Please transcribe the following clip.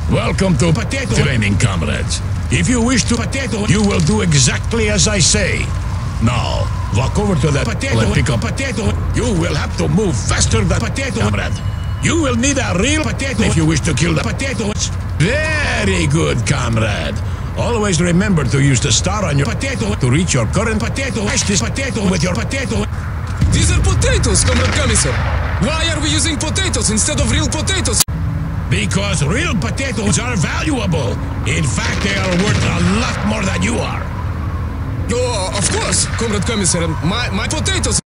Welcome to potato training, comrades. If you wish to potato, you will do exactly as I say. Now, walk over to the potato and pick a potato. You will have to move faster than potato, comrade. You will need a real potato if you wish to kill the potatoes. Very good, comrade. Always remember to use the star on your potato to reach your current potato. Mash this potato with your potato. These are potatoes, Comrade Commissar. Why are we using potatoes instead of real potatoes? Because real potatoes are valuable. In fact, they are worth a lot more than you are. Oh, of course, Comrade Commissar. My potatoes